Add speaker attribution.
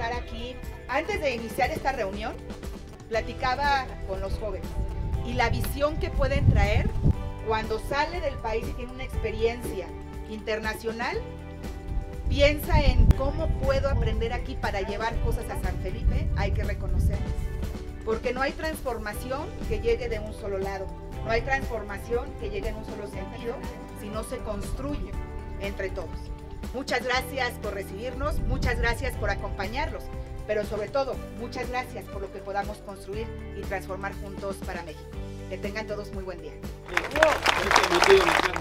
Speaker 1: estar aquí. Antes de iniciar esta reunión, platicaba con los jóvenes y la visión que pueden traer cuando sale del país y tiene una experiencia internacional, piensa en cómo puedo aprender aquí para llevar cosas a San Felipe. Hay que reconocerlas, porque no hay transformación que llegue de un solo lado, no hay transformación que llegue en un solo sentido si no se construye entre todos. Muchas gracias por recibirnos, muchas gracias por acompañarlos, pero sobre todo, muchas gracias por lo que podamos construir y transformar juntos para México. Que tengan todos muy buen día.